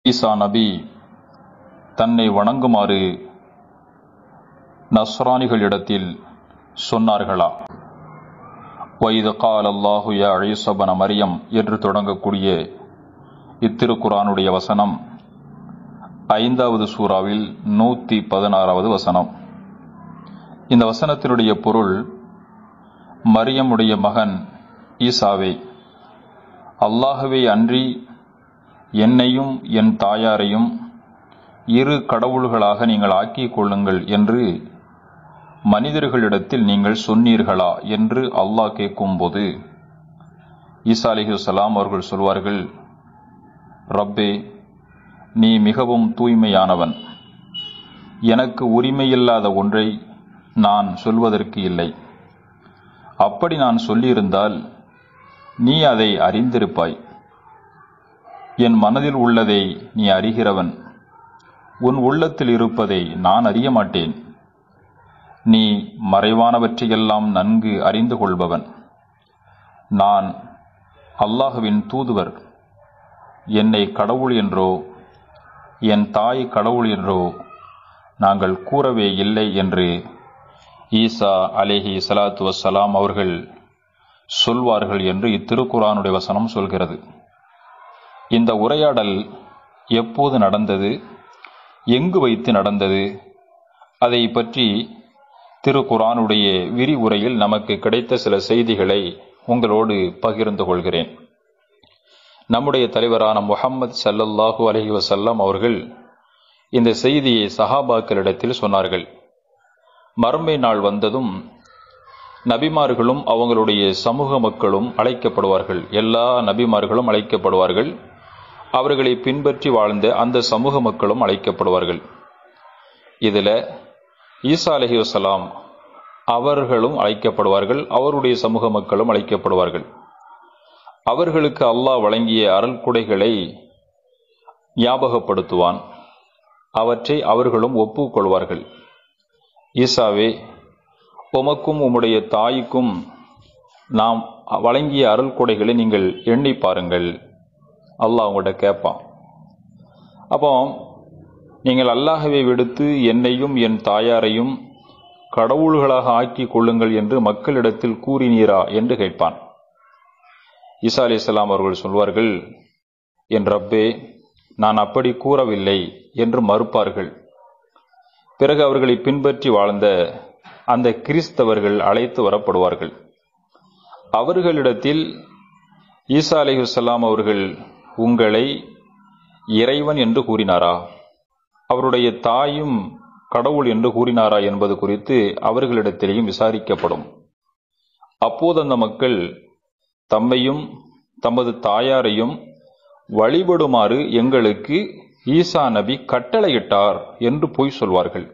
ஈசா நபி தன்னை வணங்குமாறு நஸ்ரானிகளிடத்தில் சொன்னார்களா? வைது கால் அல்லாஹு யா ஈஸா இப்ன மரியம் என்று தொடங்கக்கூடிய இத்திருக்குரானுடைய வசனம் 5வது சூறாவில் 116வது வசனம். இந்த வசனத்தினுடைய பொருள், மரியமுடைய மகன் ஈசாவே, அல்லாஹ்வை அன்றி என்னையும் என் தாயாரையும் இரு கடவுள்களாக நீங்கள் ஆக்கிக் கொள்ளுங்கள் என்று மனிதர்களிடத்தில் நீங்கள் சொன்னீர்களா என்று அல்லாஹ் கேட்கும்போது ஈசா அலைஹிஸ்ஸலாம் அவர்கள் சொல்வார்கள், ரப்பே, நீ மிகவும் தூய்மையானவன். எனக்கு உரிமையில்லாத ஒன்றை நான் சொல்வதற்கு இல்லை. அப்படி நான் சொல்லியிருந்தால் நீ அதை அறிந்திருப்பாய். என் மனதில் உள்ளதை நீ அறிகிறவன். உன் உள்ளத்தில் இருப்பதை நான் அறிய மாட்டேன். நீ மறைவானவற்றையெல்லாம் நன்கு அறிந்து கொள்பவன். நான் அல்லாஹ்வின் தூதுவர். என்னை கடவுள் என்றோ என் தாய் கடவுள் என்றோ நாங்கள் கூறவே இல்லை என்று ஈசா அலைஹி ஸலாத்து வஸ்ஸலாம் அவர்கள் சொல்வார்கள் என்று இத்திருக்குரானுடைய வசனம் சொல்கிறது. இந்த உரையாடல் எப்போது நடந்தது, எங்கு வைத்து நடந்தது, அதை பற்றி திருக்குரானுடைய விரிவுரையில் நமக்கு கிடைத்த சில செய்திகளை உங்களோடு பகிர்ந்து கொள்கிறேன். நம்முடைய தலைவரான முஹம்மது ஸல்லல்லாஹு அலைஹி வஸல்லம் அவர்கள் இந்த செய்தியை சஹாபாக்களிடத்தில் சொன்னார்கள். மறுமை நாள் வந்ததும் நபிமார்களும் அவங்களுடைய சமூக மக்களும் அழைக்கப்படுவார்கள். எல்லா நபிமார்களும் அழைக்கப்படுவார்கள். அவர்களை பின்பற்றி வாழ்ந்த அந்த சமூக மக்களும் அழைக்கப்படுவார்கள். இதில் ஈசா அலைஹிஸ்ஸலாம் அவர்களும் அழைக்கப்படுவார்கள். அவருடைய சமூக மக்களும் அழைக்கப்படுவார்கள். அவர்களுக்கு அல்லாஹ் வழங்கிய அருள் கொடைகளை ஞாபகப்படுத்துவான். அவற்றை அவர்களும் ஒப்புக்கொள்வார்கள். ஈசாவே, உமக்கும் உம்முடைய தாய்க்கும் நாம் வழங்கிய அருள் கொடைகளை நீங்கள் எண்ணி பாருங்கள். அல்லாஹ் உங்கள்கிட்ட கேட்பான். அப்போ நீங்கள் அல்லாஹ்வை விடுத்து என்னையும் என் தாயாரையும் கடவுள்களாக ஆக்கிக் கொள்ளுங்கள் என்று மக்களிடத்தில் கூறினீரா என்று கேட்பான். ஈசா அலைஹிஸ்ஸலாம் அவர்கள் சொல்வார்கள், என் ரப்பே, நான் அப்படி கூறவில்லை என்று மறுப்பார்கள். பிறகு அவர்களை பின்பற்றி வாழ்ந்த அந்த கிறிஸ்தவர்கள் அழைத்து வரப்படுவார்கள். அவர்களிடத்தில் ஈசா அலைஹிஸ்ஸலாம் அவர்கள் உங்களை இறைவன் என்று கூறினாரா, அவருடைய தாயும் கடவுள் என்று கூறினாரா என்பது குறித்து அவர்களிடத்திலேயும் விசாரிக்கப்படும். அப்போது அந்த மக்கள் தம்மையும் தமது தாயாரையும் வழிபடுமாறு எங்களுக்கு ஈசா நபி கட்டளையிட்டார் என்று பொய் சொல்வார்கள்.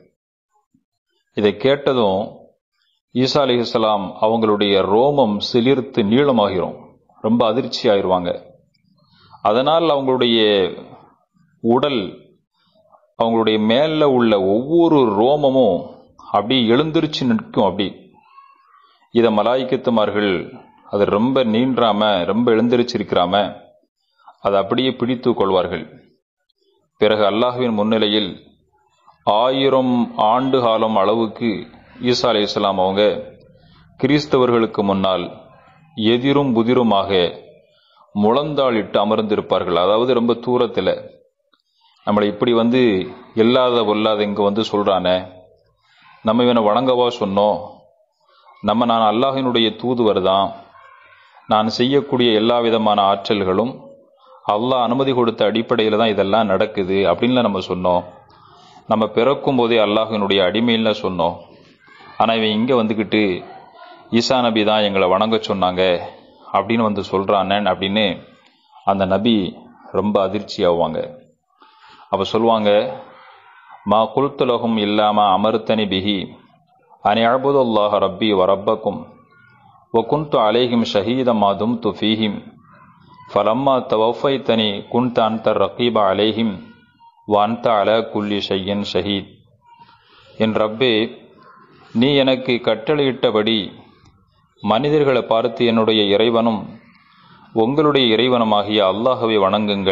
இதை கேட்டதும் ஈசா அலைஹிஸ்ஸலாம் அவங்களுடைய ரோமம் சிலிர்த்து நீளமாகிறோம். ரொம்ப அதிர்ச்சி ஆயிடுவாங்க. அதனால் அவங்களுடைய உடல், அவங்களுடைய மேல உள்ள ஒவ்வொரு ரோமமும் அப்படி எழுந்திருச்சு நிற்கும். அப்படி இதை மலாயிக்கத்துமார்கள் அது ரொம்ப நீண்டாம ரொம்ப எழுந்திருச்சிருக்கிறாம அதை அப்படியே பிடித்து கொள்வார்கள். பிறகு அல்லாஹ்வின் முன்னிலையில் 1000 ஆண்டு காலம் அளவுக்கு ஈசா அலைஹிஸ்ஸலாம் அவங்க கிறிஸ்தவர்களுக்கு முன்னால் எதிரும் புதிருமாக முழந்தாளிட்டு அமர்ந்திருப்பார்கள். அதாவது ரொம்ப தூரத்தில் நம்மளை இப்படி இல்லாத பொல்லாத இங்கே சொல்றானே, நம்ம இவனை வணங்கவா சொன்னோம், நான் அல்லாஹினுடைய தூதுவர் தான், நான் செய்யக்கூடிய எல்லா விதமான ஆற்றல்களும் அல்லாஹ் அனுமதி கொடுத்த அடிப்படையில் தான் இதெல்லாம் நடக்குது அப்படின்லாம் நம்ம சொன்னோம். நம்ம பிறக்கும் போதே அல்லாஹினுடைய அடிமையில சொன்னோம். ஆனால் இவன் இங்கே வந்துக்கிட்டு ஈசா நபி தான் எங்களை வணங்க சொன்னாங்க அப்படின்னு சொல்றானே அப்படின்னு அந்த நபி ரொம்ப அதிர்ச்சி ஆவாங்க. அப்ப சொல்லுவாங்க, மா குல்துலகும் இல்லாம அமர்த்தனி பிஹி அனி அஅ்புதுல்லாஹ ரப்பி வ ரப்பக்கும் வ குன்து அலைஹிம் ஷஹீத மா தும்து ஃபீஹிம் ஃபலம்மா தவஃபைதனி குன்த அன்த ரகீப அலைஹிம் வ அன்த அலா குல்லி ஷைஇன் ஷஹீத். என் ரப்பே, நீ எனக்கு கட்டளையிட்டபடி மனிதர்களை பார்த்து என்னுடைய இறைவனும் உங்களுடைய இறைவனுமாகிய அல்லாஹ்வை வணங்குங்கள்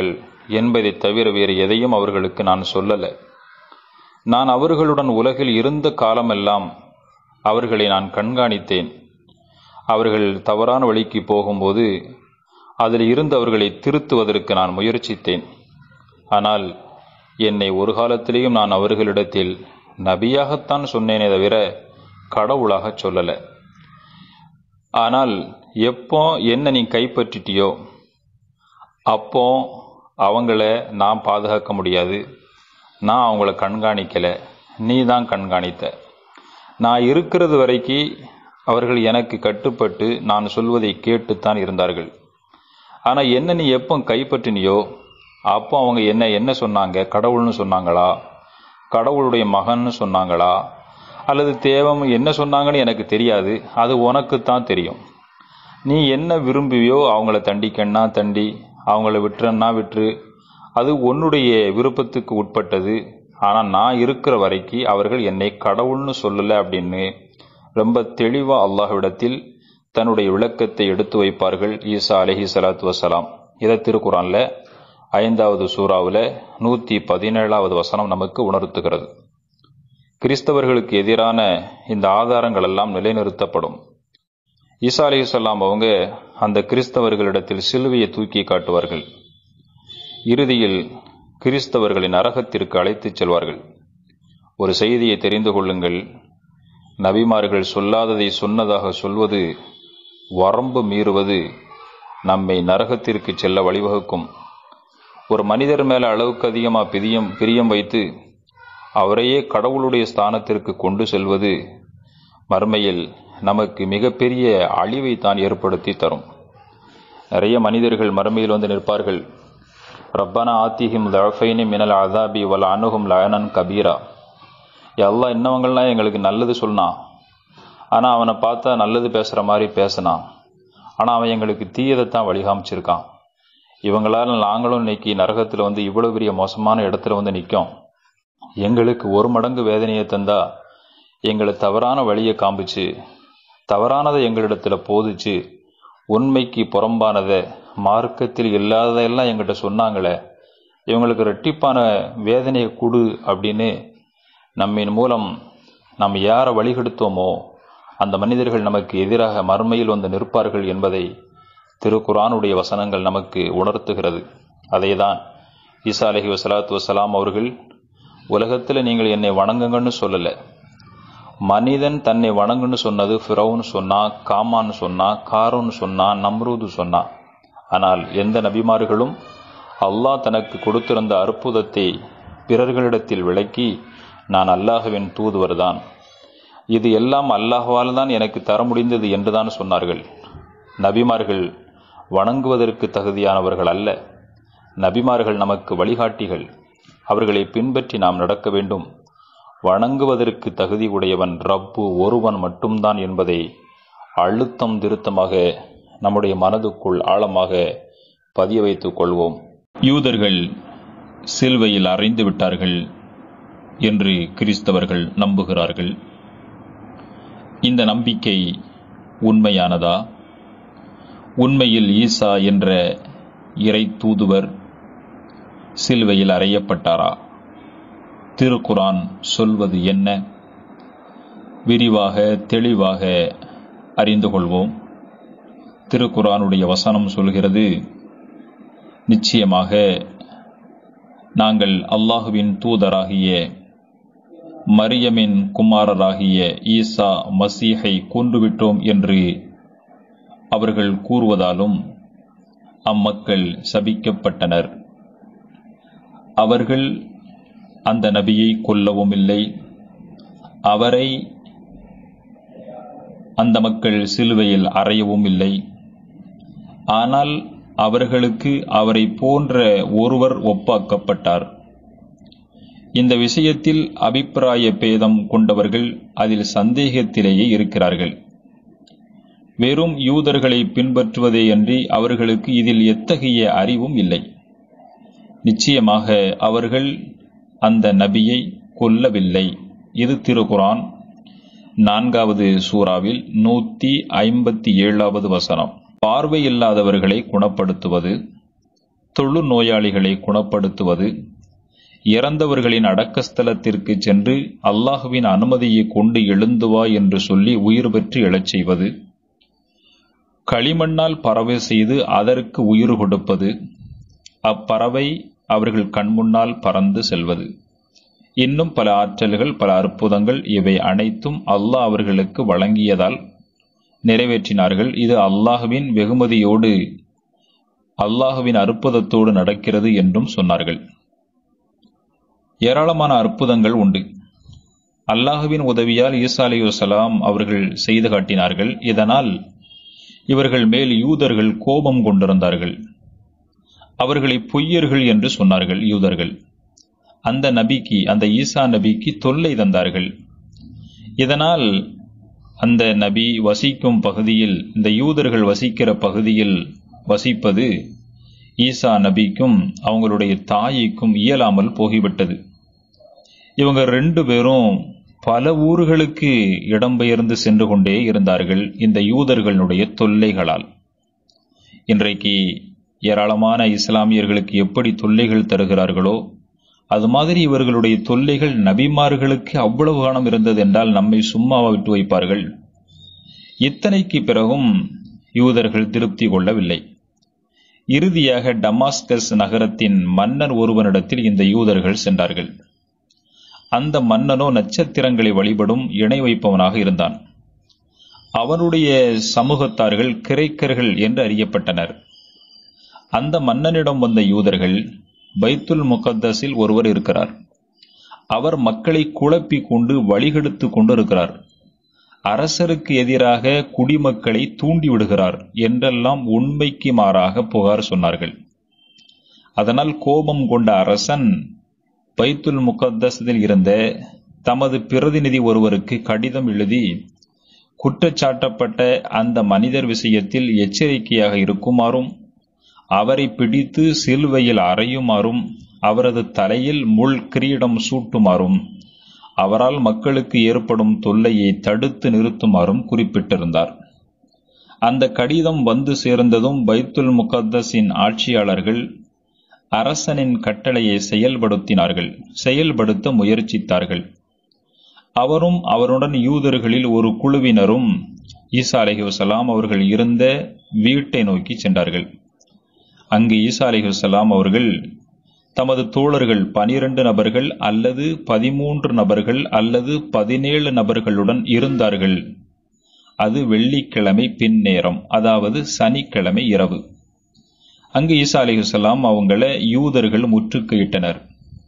என்பதை தவிர வேறு எதையும் அவர்களுக்கு நான் சொல்லல. நான் அவர்களுடன் உலகில் இருந்த காலமெல்லாம் அவர்களை நான் கண்காணித்தேன். அவர்கள் தவறான வழிக்கு போகும்போது அதில் இருந்து அவர்களை திருத்துவதற்கு நான் முயற்சித்தேன். ஆனால் என்னை ஒரு காலத்திலேயும் நான் அவர்களிடத்தில் நபியாகத்தான் சொன்னேனே தவிர கடவுளாக சொல்லல. ஆனால் எப்போ என்ன நீ கைப்பற்றிட்டியோ அப்போ அவங்கள நான் பாதுகாக்க முடியாது. நான் அவங்கள கண்காணிக்கல, நீ தான் கண்காணித்த. நான் இருக்கிறது வரைக்கும் அவர்கள் எனக்கு கட்டுப்பட்டு நான் சொல்வதை கேட்டுத்தான் இருந்தார்கள். ஆனால் என்ன நீ எப்போ கைப்பற்றினியோ அப்போ அவங்க என்ன சொன்னாங்க? கடவுள்னு சொன்னாங்களா, கடவுளுடைய மகன்னு சொன்னாங்களா, அல்லது தேவம் என்ன சொன்னாங்கன்னு எனக்கு தெரியாது. அது உனக்குத்தான் தெரியும். நீ என்ன விரும்புவியோ அவங்கள தண்டிக்கன்னா தண்டி, அவங்கள விட்டுறன்னா விட்டுரு. அது உன்னுடைய விருப்பத்துக்கு உட்பட்டது. ஆனால் நான் இருக்கிற வரைக்கும் அவர்கள் என்னை கடவுள்னு சொல்லலை அப்படின்னு ரொம்ப தெளிவாக அல்லாஹ்விடத்தில் தன்னுடைய விளக்கத்தை எடுத்து வைப்பார்கள் ஈசா அலைஹிஸ்ஸலாத்து வஸ்ஸலாம். இதை திருக்குர்ஆன்ல 5வது சூறாவில் 117வது வசனம் நமக்கு உணர்த்துகிறது. கிறிஸ்தவர்களுக்கு எதிரான இந்த ஆதாரங்கள் எல்லாம் நிலைநிறுத்தப்படும். ஈசா அலைஹிஸ்ஸலாம் அவங்க அந்த கிறிஸ்தவர்களிடத்தில் சிலுவையை தூக்கி காட்டுவார்கள். இறுதியில் கிறிஸ்தவர்களை நரகத்திற்கு அழைத்துச் செல்வார்கள். ஒரு செய்தியை தெரிந்து கொள்ளுங்கள். நபிமார்கள் சொல்லாததை சொன்னதாக சொல்வது, வரம்பு மீறுவது நம்மை நரகத்திற்கு செல்ல வழிவகுக்கும். ஒரு மனிதர் மேல அளவுக்கு அதிகமாக பிரியம் வைத்து அவரையே கடவுளுடைய ஸ்தானத்திற்கு கொண்டு செல்வது மறுமையில் நமக்கு மிகப்பெரிய அழிவை தான் ஏற்படுத்தி தரும். நிறைய மனிதர்கள் மறுமையில் வந்து நிற்பார்கள். ரப்பனா ஆத்திஹிம் தஃபைனி மினல் அஸாபி வல் அனுஹும் லஅனன் கபீரா. அல்லாஹ் இன்னவங்கள்லாம் எங்களுக்கு நல்லது சொன்னான், ஆனால் அவனை பார்த்தா நல்லது பேசுகிற மாதிரி பேசினான். ஆனால் அவன் எங்களுக்கு தீயதைத்தான் வழிகாமிச்சிருக்கான். இவங்களால் நாங்களும் இன்னைக்கு நரகத்தில் வந்து இவ்வளோ பெரிய மோசமான இடத்துல வந்து நிற்கும். எங்களுக்கு 1 மடங்கு வேதனையை தந்தா எங்களை தவறான வழியை காமிச்சு, தவறானதை எங்களிடத்தில் போதிச்சு, உண்மைக்கு புறம்பானதை, மார்க்கத்தில் இல்லாததையெல்லாம் எங்கிட்ட சொன்னாங்களே, இவங்களுக்கு இரட்டிப்பான வேதனையை கொடு அப்படின்னு நம்மின் மூலம் நாம் யாரை வழிகெடுத்தோமோ அந்த மனிதர்கள் நமக்கு எதிராக மறுமையில் வந்து நிற்பார்கள் என்பதை திருக்குர்ஆனுடைய வசனங்கள் நமக்கு உணர்த்துகிறது. அதேதான் ஈசா அலைஹிஸ்ஸலாத்து வஸ்ஸலாம் அவர்கள் உலகத்தில் நீங்கள் என்னை வணங்குங்கன்னு சொல்லலை. மனிதன் தன்னை வணங்குன்னு சொன்னது ஃபிரௌன் சொன்னா, காமான் சொன்னா, காரூன் சொன்னா, நம்ரூது சொன்னா. ஆனால் எந்த நபிமார்களும் அல்லாஹ் தனக்கு கொடுத்திருந்த அற்புதத்தை பிறர்களிடத்தில் விளக்கி, நான் அல்லாஹ்வின் தூதுவர்தான், இது எல்லாம் அல்லாஹ்வால் தான் எனக்கு தர முடிந்தது என்றுதான் சொன்னார்கள். நபிமார்கள் வணங்குவதற்கு தகுதியானவர்கள் அல்ல. நபிமார்கள் நமக்கு வழிகாட்டிகள். அவர்களை பின்பற்றி நாம் நடக்க வேண்டும். வணங்குவதற்கு தகுதி உடையவன் ரப்பு ஒருவன் மட்டும்தான் என்பதை அழுத்தம் திருத்தமாக நம்முடைய மனதுக்குள் ஆழமாக பதிய வைத்துக் கொள்வோம். யூதர்கள் சிலுவையில் அறைந்து விட்டார்கள் என்று கிறிஸ்தவர்கள் நம்புகிறார்கள். இந்த நம்பிக்கை உண்மையானதா? உண்மையில் ஈசா என்ற இறை தூதுவர் சிலுவையில் அறையப்பட்டாரா? திருக்குர்ஆன் சொல்வது என்ன? விரிவாக தெளிவாக அறிந்து கொள்வோம். திருக்குர்ஆனுடைய வசனம் சொல்கிறது, நிச்சயமாக நாங்கள் அல்லாஹுவின் தூதராகிய மரியமின் குமாரராகிய ஈசா மசீஹை கொன்றுவிட்டோம் என்று அவர்கள் கூறுவதாலும் அம்மக்கள் சபிக்கப்பட்டனர். அவர்கள் அந்த நபியை கொல்லவும் இல்லை, அவரை அந்த மக்கள் சிலுவையில் அறையவும் இல்லை. ஆனால் அவர்களுக்கு அவரை போன்ற ஒருவர் ஒப்பாக்கப்பட்டார். இந்த விஷயத்தில் அபிப்பிராய பேதம் கொண்டவர்கள் அதில் சந்தேகத்திலேயே இருக்கிறார்கள். வெறும் யூதர்களை பின்பற்றுவதேயன்றி அவர்களுக்கு இதில் எத்தகைய அறிவும் இல்லை. நிச்சயமாக அவர்கள் அந்த நபியை கொல்லவில்லை. இது திருக்குர்ஆன் 4வது சூறாவில் 157வது வசனம். பார்வை இல்லாதவர்களை குணப்படுத்துவது, தொழு நோயாளிகளை குணப்படுத்துவது, இறந்தவர்களின் அடக்கஸ்தலத்திற்கு சென்று அல்லாஹுவின் அனுமதியை கொண்டு எழுந்து வா என்று சொல்லி உயிர் பெற்று எழச் செய்வது, களிமண்ணால் பறவை செய்து அதற்கு உயிர் கொடுப்பது, அப்பறவை அவர்கள் கண்முன்னால் பறந்து செல்வது, இன்னும் பல ஆற்றல்கள், பல அற்புதங்கள், இவை அனைத்தும் அல்லாஹ் அவர்களுக்கு வழங்கியதால் நிறைவேற்றினார்கள். இது அல்லாஹுவின் வெகுமதியோடு, அல்லாஹுவின் அற்புதத்தோடு நடக்கிறது என்றும் சொன்னார்கள். ஏராளமான அற்புதங்கள் உண்டு. அல்லாஹுவின் உதவியால் ஈசா அலைஹிஸ்ஸலாம் அவர்கள் செய்து காட்டினார்கள். இதனால் இவர்கள் மேல் யூதர்கள் கோபம் கொண்டிருந்தார்கள். அவர்களை பொய்யர்கள் என்று சொன்னார்கள் யூதர்கள். அந்த நபிக்கு, அந்த ஈசா நபிக்கு தொல்லை தந்தார்கள். இதனால் அந்த நபி வசிக்கும் பகுதியில், இந்த யூதர்கள் வசிக்கிற பகுதியில் வசிப்பது ஈசா நபிக்கும் அவங்களுடைய தாய்க்கும் இயலாமல் போகிவிட்டது. இவங்க 2 பேரும் பல ஊர்களுக்கு இடம்பெயர்ந்து சென்று கொண்டே இருந்தார்கள் இந்த யூதர்களுடைய தொல்லைகளால். இன்றைக்கு ஏராளமான இஸ்லாமியர்களுக்கு எப்படி தொல்லைகள் தருகிறார்களோ அது மாதிரி இவர்களுடைய தொல்லைகள் நபிமார்களுக்கு அவ்வளவு காலம் இருந்தது என்றால் நம்மை சும்மா விட்டு வைப்பார்கள். இத்தனைக்கு பிறகும் யூதர்கள் திருப்தி கொள்ளவில்லை. இறுதியாக டமாஸ்கஸ் நகரத்தின் மன்னர் ஒருவனிடத்தில் இந்த யூதர்கள் சென்றார்கள். அந்த மன்னனோ நட்சத்திரங்களை வழிபடும் இணை வைப்பவனாக இருந்தான். அவனுடைய சமூகத்தார்கள் கிரேக்கர்கள் என்று அறியப்பட்டனர். அந்த மன்னனிடம் வந்த யூதர்கள், பைத்துல் முகத்தஸில் ஒருவர் இருக்கிறார், அவர் மக்களை குழப்பிக் கொண்டு வழிகெடுத்து கொண்டிருக்கிறார், அரசருக்கு எதிராக குடிமக்களை தூண்டிவிடுகிறார் என்றெல்லாம் உண்மைக்கு மாறாக புகார் சொன்னார்கள். அதனால் கோபம் கொண்ட அரசன் பைத்துல் முகத்தஸில் இருந்த தமது பிரதிநிதி ஒருவருக்கு கடிதம் எழுதி குற்றச்சாட்டப்பட்ட அந்த மனிதர் விஷயத்தில் எச்சரிக்கையாக இருக்குமாறும், அவரை பிடித்து சிலுவையில் அறையுமாறும், அவரது தலையில் முள் கிரீடம் சூட்டுமாறும், அவரால் மக்களுக்கு ஏற்படும் தொல்லையை தடுத்து நிறுத்துமாறும் குறிப்பிட்டிருந்தார். அந்த கடிதம் வந்து சேர்ந்ததும் பைத்துல் முகத்தஸின் ஆட்சியாளர்கள் அரசனின் கட்டளையை செயல்படுத்த முயற்சித்தார்கள். அவரும் அவருடன் யூதர்களில் ஒரு குழுவினரும் ஈசா அலைஹிஸ்ஸலாம் அவர்கள் இருந்த வீட்டை நோக்கி சென்றார்கள். அங்கு ஈசா அலைஹிஸ்ஸலாம் அவர்கள் தமது தோழர்கள் 12 நபர்கள் அல்லது 13 நபர்கள் அல்லது 17 நபர்களுடன் இருந்தார்கள். அது வெள்ளிக்கிழமை பின்னேரம், அதாவது சனிக்கிழமை இரவு. அங்கு ஈசா அலைஹிஸ்ஸலாம் அவங்கள யூதர்கள் முற்றுகையிட்டனர்.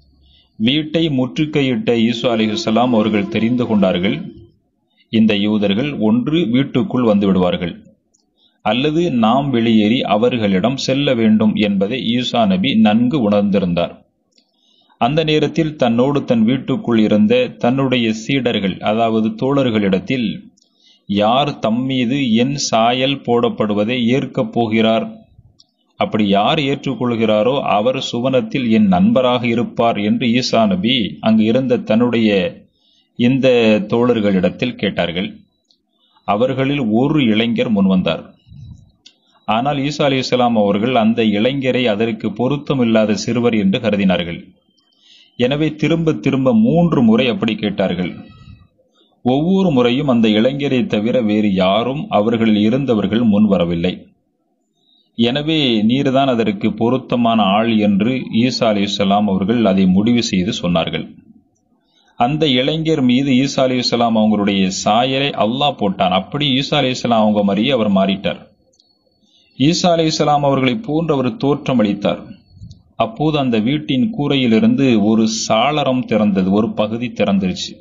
வீட்டை முற்றுகையிட்ட ஈசா அலைஹிஸ்ஸலாம் அவர்கள் தெரிந்து கொண்டார்கள், இந்த யூதர்கள் ஒன்று வீட்டுக்குள் வந்து விடுவார்கள் அல்லது நாம் வெளியேறி அவர்களிடம் செல்ல வேண்டும் என்பதை ஈசா நபி நன்கு உணர்ந்திருந்தார். அந்த நேரத்தில் தன்னோடு தன் வீட்டுக்குள் இருந்த தன்னுடைய சீடர்கள், அதாவது தோழர்களிடத்தில், யார் தம்மீது என் சாயல் போடப்படுவதை ஏற்கப் போகிறார், அப்படி யார் ஏற்றுக்கொள்கிறாரோ அவர் சுவனத்தில் என் நண்பராக இருப்பார் என்று ஈசா நபி அங்கு இருந்த தன்னுடைய இந்த தோழர்களிடத்தில் கேட்டார்கள். அவர்களில் ஒரு இளைஞர் முன்வந்தார். ஆனால் ஈசா அலைஹிஸ்ஸலாம் அவர்கள் அந்த இளைஞரை அதற்கு பொருத்தமில்லாத சிறுவர் என்று கருதினார்கள். எனவே திரும்ப திரும்ப 3 முறை அப்படி கேட்டார்கள். ஒவ்வொரு முறையும் அந்த இளைஞரை தவிர வேறு யாரும் அவர்களில் இருந்தவர்கள் முன் வரவில்லை. எனவே நீர்தான் அதற்கு பொருத்தமான ஆள் என்று ஈசா அலைஹிஸ்ஸலாம் அவர்கள் அதை முடிவு செய்து சொன்னார்கள். அந்த இளைஞர் மீது ஈசா அலைஹிஸ்ஸலாம் அவங்களுடைய சாயலை அல்லாஹ் போட்டான். அப்படி ஈசா அலைஹிஸ்ஸலாம் அவங்க மாதிரியே அவர் மாறிட்டார். ஈசா அலைஹிஸ்ஸலாம் அவர்களை போன்று அவர் தோற்றம் அளித்தார். அப்போது அந்த வீட்டின் கூரையிலிருந்து ஒரு சாளரம் திறந்தது, ஒரு பகுதி திறந்துருச்சு.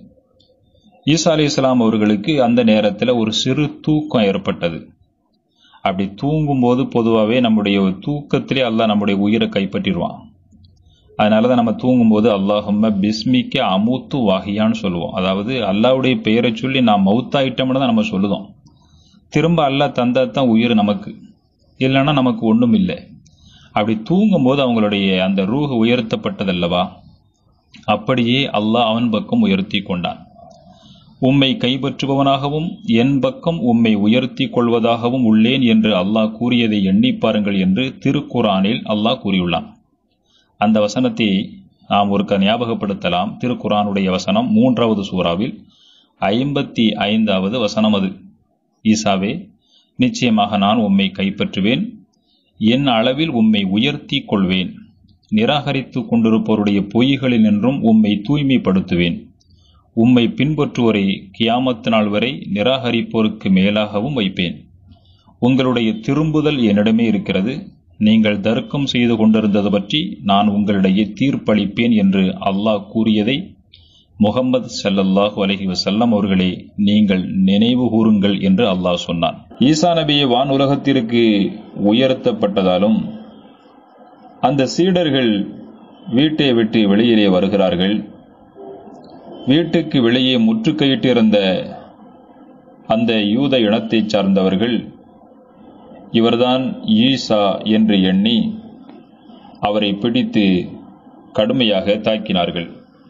ஈசா அலைஹிஸ்ஸலாம் அவர்களுக்கு அந்த நேரத்தில் ஒரு சிறு தூக்கம் ஏற்பட்டது. அப்படி தூங்கும்போது பொதுவாகவே நம்முடைய தூக்கத்திலே அல்லாஹ் நம்முடைய உயிரை கைப்பற்றிடுவான். அதனாலதான் நம்ம தூங்கும்போது அல்லாஹும்ம பிஸ்மிக்க அமூத்து வாகியான்னு சொல்லுவோம். அதாவது அல்லாஹ்வுடைய பெயரை சொல்லி நான் மவுத்தாயிட்டோம்னு தான் நம்ம சொல்லுதோம். திரும்ப அல்லாஹ் தந்தா தான் உயிர் நமக்கு, இல்லைன்னா நமக்கு ஒன்றும் இல்லை. அப்படி தூங்கும்போது அவங்களுடைய அந்த ரூஹ் உயர்த்தப்பட்டதல்லவா, அப்படியே அல்லாஹ் அவன் பக்கம் உயர்த்தி கொண்டான். உம்மை கைப்பற்றுபவனாகவும் என் பக்கம் உம்மை உயர்த்தி கொள்வதாகவும் உள்ளேன் என்று அல்லாஹ் கூறியதை எண்ணி பாருங்கள் என்று திருக்குரானில் அல்லாஹ் கூறியுள்ளான். அந்த வசனத்தை நாம் ஒருக்க ஞாபகப்படுத்தலாம். திருக்குரானுடைய வசனம் 3வது சூறாவில் 55வது வசனம். அது ஈசாவே, நிச்சயமாக நான் உம்மை கைப்பற்றுவேன், என் அளவில் உம்மை உயர்த்தி கொள்வேன், நிராகரித்து கொண்டிருப்போருடைய பொய்களில் நின்றும் உம்மை தூய்மைப்படுத்துவேன், உம்மை பின்பற்றுவோரை கியாமத்து நாள் வரை நிராகரிப்போருக்கு மேலாகவும் வைப்பேன், உங்களுடைய திரும்புதல் என்னிடமே இருக்கிறது, நீங்கள் தர்க்கம் செய்து கொண்டிருந்தது பற்றி நான் உங்களிடையே தீர்ப்பளிப்பேன் என்று அல்லாஹ் கூறியதை முகமது ஸல்லல்லாஹு அலைஹி வஸல்லம் அவர்களே நீங்கள் நினைவு கூறுங்கள் என்று அல்லாஹ் சொன்னான். ஈசா நபியை வான் உலகத்திற்கு உயர்த்தப்பட்டதாலும் அந்த சீடர்கள் வீட்டை விட்டு வெளியிலே வருகிறார்கள். வீட்டுக்கு வெளியே முற்றுகையிட்டிருந்த அந்த யூத இனத்தைச் சார்ந்தவர்கள் இவர்தான் ஈசா என்று எண்ணி அவரை பிடித்து கடுமையாக தாக்கினார்கள்.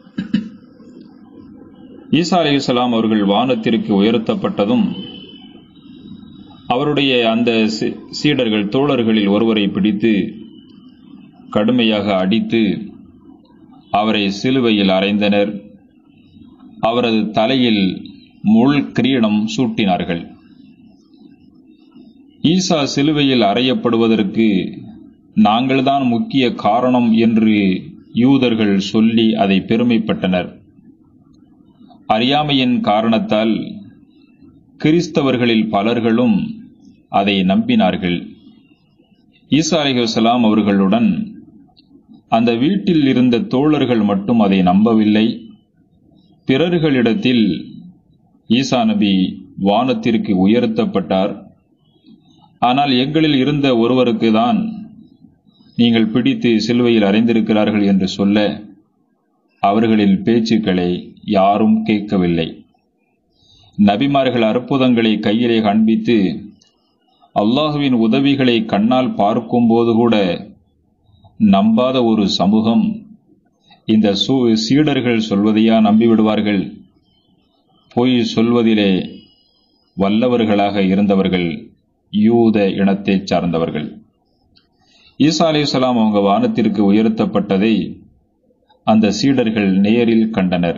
ஈசா அலைஹிஸ்ஸலாம் அவர்கள் வானத்திற்கு உயர்த்தப்பட்டதும் அவருடைய அந்த சீடர்கள் தோழர்களில் ஒருவரை பிடித்து கடுமையாக அடித்து அவரை சிலுவையில் அறைந்தனர். அவரது தலையில் முள் கிரீடம் சூட்டினார்கள். ஈசா சிலுவையில் அறையப்படுவதற்கு நாங்கள்தான் முக்கிய காரணம் என்று யூதர்கள் சொல்லி அதை பெருமைப்பட்டனர். அறியாமையின் காரணத்தால் கிறிஸ்தவர்களில் பலர்களும் அதை நம்பினார்கள். ஈசா அலைஹிஸ்ஸலாம் அவர்களுடன் அந்த வீட்டில் இருந்த தோழர்கள் மட்டும் அதை நம்பவில்லை. பிறர்களிடத்தில் ஈசா நபி வானத்திற்கு உயர்த்தப்பட்டார், ஆனால் எங்களில் இருந்த ஒருவருக்கு தான் நீங்கள் பிடித்து சிலுவையில் அறைந்திருக்கிறார்கள் என்று சொல்ல அவர்களின் பேச்சுக்களை யாரும் கேட்கவில்லை. நபிமார்கள் அற்புதங்களை கையிலே காண்பித்து அல்லாஹுவின் உதவிகளை கண்ணால் பார்க்கும்போது கூட நம்பாத ஒரு சமூகம் இந்த சீடர்கள் சொல்வதையா நம்பிவிடுவார்கள்? பொய் சொல்வதிலே வல்லவர்களாக இருந்தவர்கள் யூத இனத்தைச் சார்ந்தவர்கள். ஈசா அலைஹிஸ்ஸலாம் அவங்க வானத்திற்கு உயர்த்தப்பட்டதை அந்த சீடர்கள் நேரில் கண்டனர்.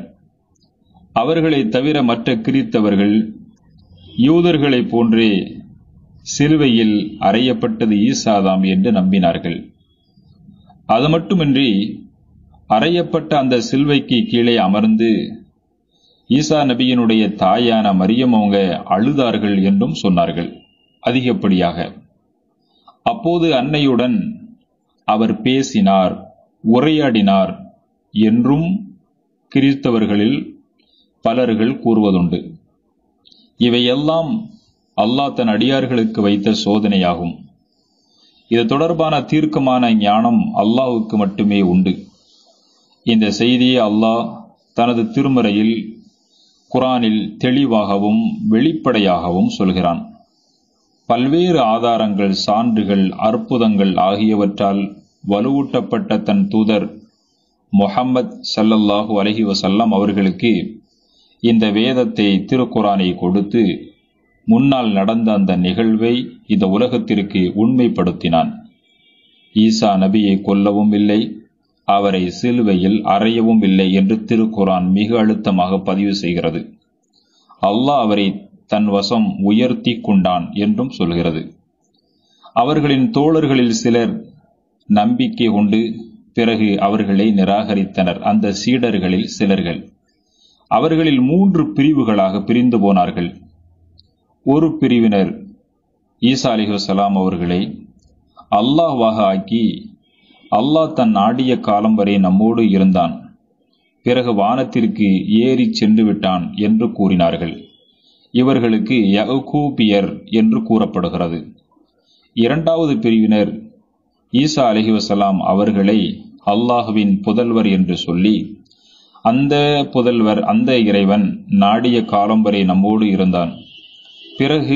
அவர்களை தவிர மற்ற கிறித்தவர்கள் யூதர்களைப் போன்றே சிலுவையில் அறையப்பட்டது ஈசாதாம் என்று நம்பினார்கள். அது மட்டுமின்றி அறையப்பட்ட அந்த சிலுவைக்கு கீழே அமர்ந்து ஈசா நபியினுடைய தாயான மரியம் அவங்க அழுதார்கள் என்றும் சொன்னார்கள் அதிகப்படியாக. அப்போது அன்னையுடன் அவர் பேசினார், உரையாடினார் என்றும் கிறிஸ்தவர்களில் பலர்கள் கூறுவதுண்டு. இவையெல்லாம் அல்லாஹ் தன் அடியார்களுக்கு வைத்த சோதனையாகும். இது தொடர்பான தீர்க்கமான ஞானம் அல்லாஹ்வுக்கு மட்டுமே உண்டு. இந்த செய்தியை அல்லாஹ் தனது திருமறையில் குர்ஆனில் தெளிவாகவும் வெளிப்படையாகவும் சொல்கிறான். பல்வேறு ஆதாரங்கள், சான்றுகள், அற்புதங்கள் ஆகியவற்றால் வலுவூட்டப்பட்ட தன் தூதர் முஹம்மது ஸல்லல்லாஹு அலைஹி வஸல்லம் அவர்களுக்கு இந்த வேதத்தை, திருக்குர்ஆனை கொடுத்து முன்னால் நடந்த அந்த நிகழ்வை இந்த உலகத்திற்கு உண்மைப்படுத்தினான். ஈசா நபியை கொல்லவும் இல்லை, அவரை சிலுவையில் அறையவும் இல்லை என்று திருக்குர்ஆன் மிக அழுத்தமாக பதிவு செய்கிறது. அல்லாஹ் அவரை தன் வசம் உயர்த்தி கொண்டான் என்றும் சொல்கிறது. அவர்களின் தோழர்களில் சிலர் நம்பிக்கை கொண்டு பிறகு அவர்களை நிராகரித்தனர். அந்த சீடர்களில் சிலர்கள் அவர்களில் 3 பிரிவுகளாக பிரிந்து போனார்கள். ஒரு பிரிவினர் ஈசா அலைஹிஸ்ஸலாம் அவர்களை அல்லாஹ்வாக ஆக்கி அல்லாஹ் தன் நாடிய காலம் வரை நம்மோடு இருந்தான், பிறகு வானத்திற்கு ஏறி சென்று விட்டான் என்று கூறினார்கள். இவர்களுக்கு யஅகூபியர் என்று கூறப்படுகிறது. இரண்டாவது பிரிவினர் ஈசா அலைஹிஸ்ஸலாம் அவர்களை அல்லாஹுவின் புதல்வர் என்று சொல்லி, அந்த புதல்வர், அந்த இறைவன் நாடிய காலம் வரை நம்மோடு இருந்தான், பிறகு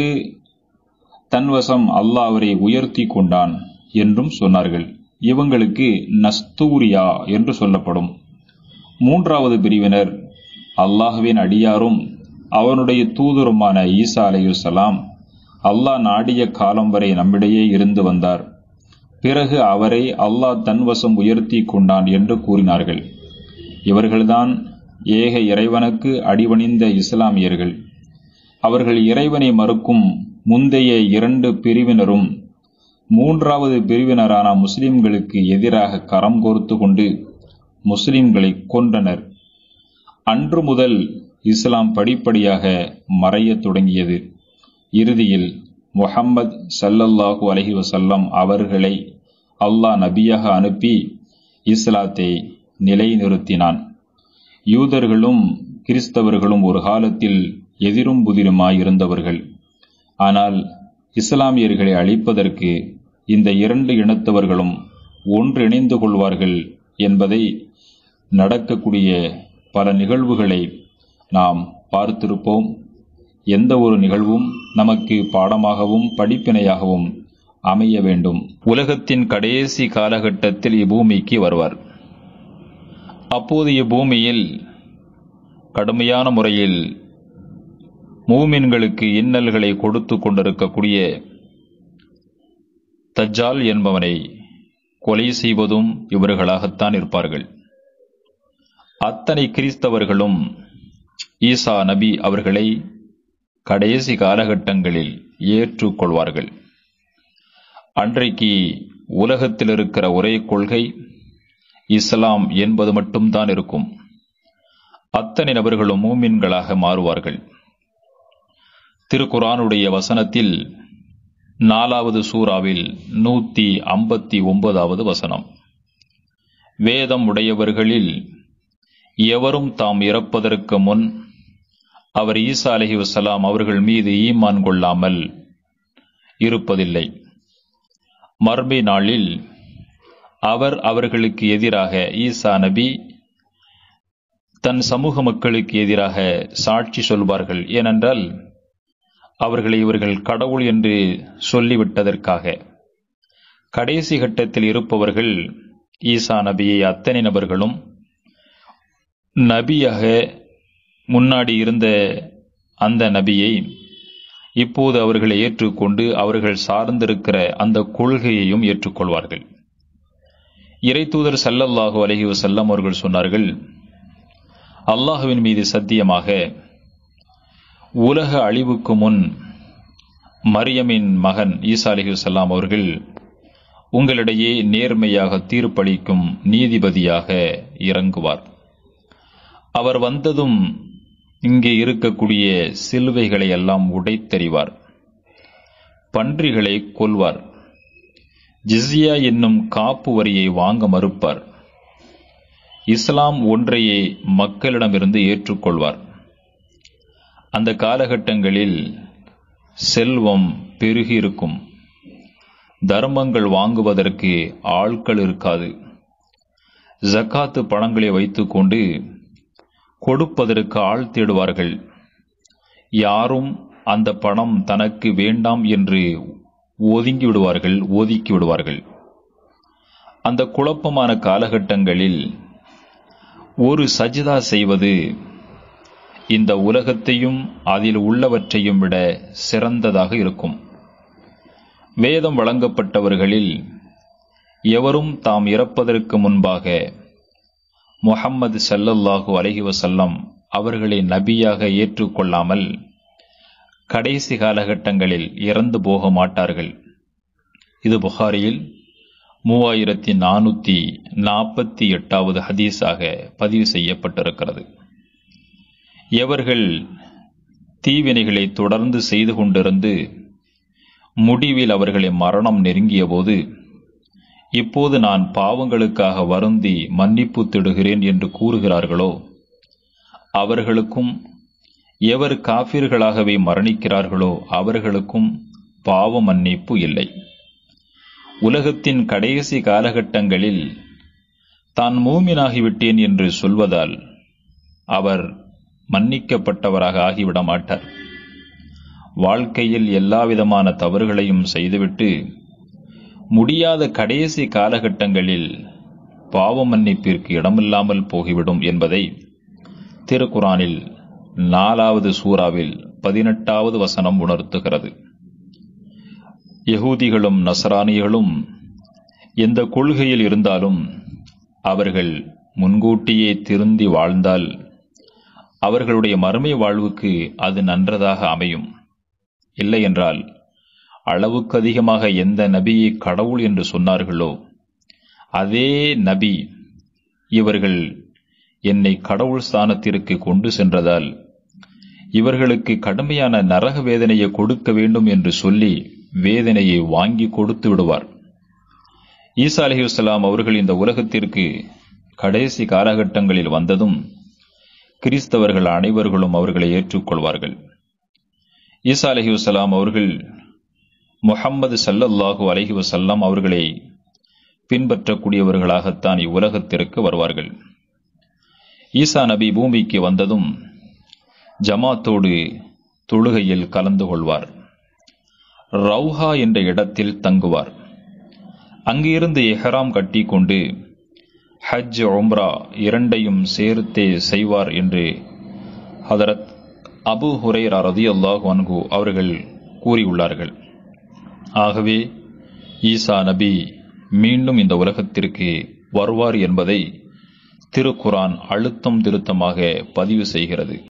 தன்வசம் அல்லாஹ் அவரை உயர்த்தி கொண்டான் என்றும் சொன்னார்கள். இவங்களுக்கு நஸ்தூரியா என்று சொல்லப்படும். மூன்றாவது பிரிவினர் அல்லாஹ்வின் அடியாரும் அவனுடைய தூதருமான ஈசா அலைஹிஸ்ஸலாம் அல்லாஹ் நாடிய காலம் வரை நம்மிடையே இருந்து வந்தார். பிறகு அவரை அல்லாஹ் தன்வசம் உயர்த்தி கொண்டான் என்று கூறினார்கள். இவர்கள்தான் ஏக இறைவனுக்கு அடிபணிந்த இஸ்லாமியர்கள். அவர்கள் இறைவனை மறுக்கும் முந்தைய 2 பிரிவினரும் 3வது பிரிவினரான முஸ்லிம்களுக்கு எதிராக கரம் கோர்த்து கொண்டு முஸ்லிம்களை கொன்றனர். அன்று முதல் இஸ்லாம் படிப்படியாக மறையத் தொடங்கியது. இறுதியில் முஹம்மது ஸல்லல்லாஹு அலைஹி வஸல்லம் அவர்களை அல்லாஹ் நபியாக அனுப்பி இஸ்லாத்தை நிலைநிறுத்தினான். யூதர்களும் கிறிஸ்தவர்களும் ஒரு காலத்தில் எதிரும் புதிருமாயிருந்தவர்கள். ஆனால் இஸ்லாமியர்களை அழிப்பதற்கு இந்த 2 இனத்தவர்களும் ஒன்றிணைந்து கொள்வார்கள் என்பதை நடக்கக்கூடிய பல நிகழ்வுகளை நாம் பார்த்திருப்போம். எந்த ஒரு நிகழ்வும் நமக்கு பாடமாகவும் படிப்பினையாகவும் அமைய வேண்டும். உலகத்தின் கடைசி காலகட்டத்தில் இப்பூமிக்கு வருவார். அப்போது இப்பூமியில் கடுமையான முறையில் மூமின்களுக்கு இன்னல்களை கொடுத்து கொண்டிருக்கக்கூடிய தஜ்ஜால் என்பவனை கொலை செய்வதும் இவர்களாகத்தான் இருப்பார்கள். அத்தனை கிறிஸ்தவர்களும் ஈசா நபி அவர்களை கடைசி காலகட்டங்களில் ஏற்றுக்கொள்வார்கள். அன்றைக்கு உலகத்தில் இருக்கிற ஒரே கொள்கை இஸ்லாம் என்பது மட்டும்தான் இருக்கும். அத்தனை நபர்களும் மூமின்களாக மாறுவார்கள். திருக்குர்ஆனுடைய வசனத்தில் 4வது சூறாவில் 159வது வசனம், வேதம் உடையவர்களில் எவரும் தாம் இறப்பதற்கு முன் அவர் ஈசா அலைஹிஸ்ஸலாம் அவர்கள் மீது ஈமான் கொள்ளாமல் இருப்பதில்லை. மர்மை நாளில் அவர்களுக்கு எதிராக ஈசா நபி தன் சமூக மக்களுக்கு எதிராக சாட்சி சொல்வார்கள். ஏனென்றால் அவர்களை இவர்கள் கடவுள் என்று சொல்லிவிட்டதற்காக. கடைசி கட்டத்தில் இருப்பவர்கள் ஈசா நபியை அத்தனை நபர்களும் நபியாக முன்னாடி இருந்த அந்த நபியை இப்போது அவர்களை ஏற்றுக்கொண்டு அவர்கள் சார்ந்திருக்கிற அந்த கொள்கையையும் ஏற்றுக்கொள்வார்கள். இறைத்தூதர் ஸல்லல்லாஹு அலைஹி வஸல்லம் அவர்கள் சொன்னார்கள், அல்லாஹ்வின் மீது சத்தியமாக உலக அழிவுக்கு முன் மரியமின் மகன் ஈசா அலைஹிஸ்ஸலாம் அவர்கள் உங்களிடையே நேர்மையாக தீர்ப்பளிக்கும் நீதிபதியாக இறங்குவார். அவர் வந்ததும் இங்கே இருக்கக்கூடிய சிலுவைகளை எல்லாம் உடைத்தெறிவார், பன்றிகளை கொல்வார், ஜிஸ்யா என்னும் காப்பு வரியை வாங்க மறுப்பார், இஸ்லாம் ஒன்றையே மக்களிடமிருந்து ஏற்றுக்கொள்வார். அந்த காலகட்டங்களில் செல்வம் பெருகி இருக்கும், தர்மங்கள் வாங்குவதற்கு ஆட்கள் இருக்காது, ஜக்காத்து பணங்களை வைத்துக்கொண்டு கொடுப்பதற்கு ஆள் தேடுவார்கள். யாரும் அந்த பணம் தனக்கு வேண்டாம் என்று ஒதுக்கி விடுவார்கள். அந்த குழப்பமான காலகட்டங்களில் ஒரு சஜ்தா செய்வது இந்த உலகத்தையும் அதில் உள்ளவற்றையும் விட சிறந்ததாக இருக்கும். வேதம் வழங்கப்பட்டவர்களில் எவரும் தாம் இறப்பதற்கு முன்பாக முஹம்மது ஸல்லல்லாஹு அலைஹி வஸல்லம் அவர்களை நபியாக ஏற்றுக்கொள்ளாமல் கடைசி காலகட்டங்களில் இறந்து போக மாட்டார்கள். இது புகாரியில் 3448வது ஹதீஸாக பதிவு செய்யப்பட்டிருக்கிறது. எவர்கள் தீவினைகளை தொடர்ந்து செய்து கொண்டிருந்து முடிவில் அவர்களை மரணம் நெருங்கிய போது, இப்போது நான் பாவங்களுக்காக வருந்தி மன்னிப்பு தேடுகிறேன் என்று கூறுகிறார்களோ, அவர்களுக்கும் எவர் காஃபிர்களாகவே மரணிக்கிறார்களோ அவர்களுக்கும் பாவ மன்னிப்பு இல்லை. உலகத்தின் கடைசி காலகட்டங்களில் தான் மூமினாகிவிட்டேன் என்று சொல்வதால் அவர் மன்னிக்கப்பட்டவராக ஆகிவிட மாட்டார். வாழ்க்கையில் எல்லாவிதமான தவறுகளையும் செய்துவிட்டு முடியாத கடைசி காலகட்டங்களில் பாவ மன்னிப்பிற்கு இடமில்லாமல் போகிவிடும் என்பதை திருக்குர்ஆனில் 4வது சூறாவில் 18வது வசனம் உணர்த்துகிறது. யகூதிகளும் நசரானிகளும் எந்த கொள்கையில் இருந்தாலும் அவர்கள் முன்கூட்டியே திருந்தி வாழ்ந்தால் அவர்களுடைய மறுமை வாழ்வுக்கு அது நன்றதாக அமையும். இல்லையென்றால் அளவுக்கு அதிகமாக எந்த நபியை கடவுள் என்று சொன்னார்களோ அதே நபி இவர்கள் என்னை கடவுள் ஸ்தானத்திற்கு கொண்டு சென்றதால் இவர்களுக்கு கடுமையான நரக வேதனையை கொடுக்க வேண்டும் என்று சொல்லி வேதனையை வாங்கி கொடுத்து விடுவார். ஈசா அலைஹிஸ்ஸலாம் அவர்கள் இந்த உலகத்திற்கு கடைசி காலகட்டங்களில் வந்ததும் கிறிஸ்தவர்கள் அனைவர்களும் அவர்களை ஏற்றுக்கொள்வார்கள். ஈசா அலைஹிஸ்ஸலாம் அவர்கள் முஹம்மது ஸல்லல்லாஹு அலைஹி வஸல்லம் அவர்களை பின்பற்றக்கூடியவர்களாகத்தான் இவ்வுலகத்திற்கு வருவார்கள். ஈசா நபி பூமிக்கு வந்ததும் ஜமாத்தோடு தொழுகையில் கலந்து கொள்வார். ரவுஹா என்ற இடத்தில் தங்குவார். அங்கிருந்து இஹ்ராம் கட்டி கொண்டு ஹஜ் உம்ரா இரண்டையும் சேர்த்தே செய்வார் என்று ஹதரத் அபூ ஹுரைரா ரலியல்லாஹு அன்ஹு அவர்கள் கூறியுள்ளார்கள். ஆகவே ஈசா நபி மீண்டும் இந்த உலகத்திற்கு வருவார் என்பதை திருக்குர்ஆன் அழுத்தம் திருத்தமாக பதிவு செய்கிறது.